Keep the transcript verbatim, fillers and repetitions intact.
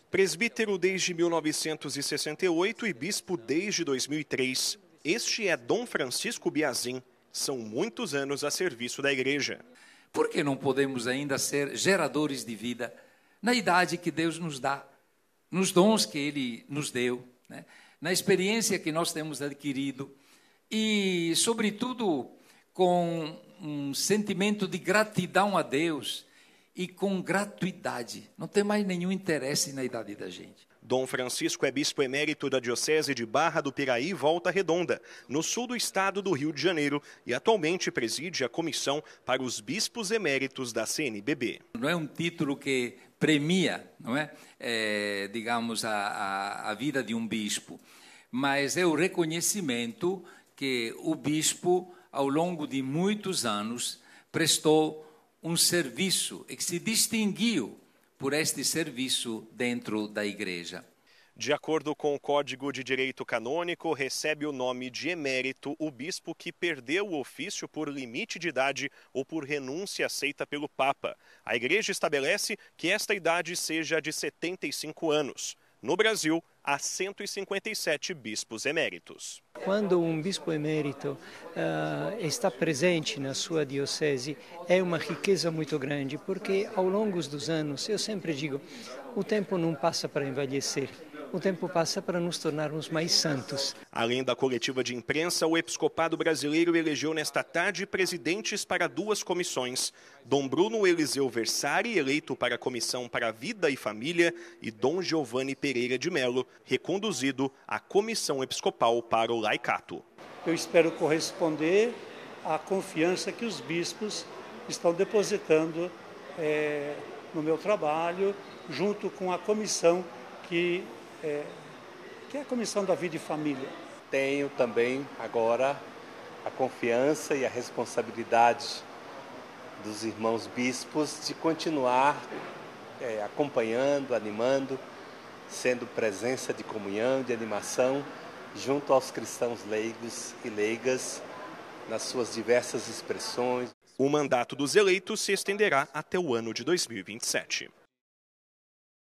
Presbítero desde mil novecentos e sessenta e oito e bispo desde dois mil e três. Este é Dom Francisco Biazin. São muitos anos a serviço da igreja. Por que não podemos ainda ser geradores de vida na idade que Deus nos dá, nos dons que Ele nos deu, né? Na experiência que nós temos adquirido e, sobretudo, com um sentimento de gratidão a Deus e com gratuidade. Não tem mais nenhum interesse na idade da gente. Dom Francisco é bispo emérito da Diocese de Barra do Piraí e Volta Redonda, no sul do estado do Rio de Janeiro, e atualmente preside a comissão para os bispos eméritos da C N B B. Não é um título que premia, não é, é digamos, a, a, a vida de um bispo, mas é o reconhecimento que o bispo, ao longo de muitos anos, prestou um serviço e que se distinguiu por este serviço dentro da igreja. De acordo com o Código de Direito Canônico, recebe o nome de emérito o bispo que perdeu o ofício por limite de idade ou por renúncia aceita pelo Papa. A igreja estabelece que esta idade seja de setenta e cinco anos. No Brasil, há cento e cinquenta e sete bispos eméritos. Quando um bispo emérito uh, está presente na sua diocese, é uma riqueza muito grande, porque ao longo dos anos, eu sempre digo, o tempo não passa para envelhecer. O tempo passa para nos tornarmos mais santos. Além da coletiva de imprensa, o Episcopado Brasileiro elegeu nesta tarde presidentes para duas comissões. Dom Bruno Eliseu Versari, eleito para a Comissão para a Vida e Família, e Dom Giovanni Pereira de Mello, reconduzido à Comissão Episcopal para o Laicato. Eu espero corresponder à confiança que os bispos estão depositando é, no meu trabalho, junto com a comissão que É, que é a Comissão da Vida e Família. Tenho também agora a confiança e a responsabilidade dos irmãos bispos de continuar é, acompanhando, animando, sendo presença de comunhão, de animação, junto aos cristãos leigos e leigas, nas suas diversas expressões. O mandato dos eleitos se estenderá até o ano de dois mil e vinte e sete.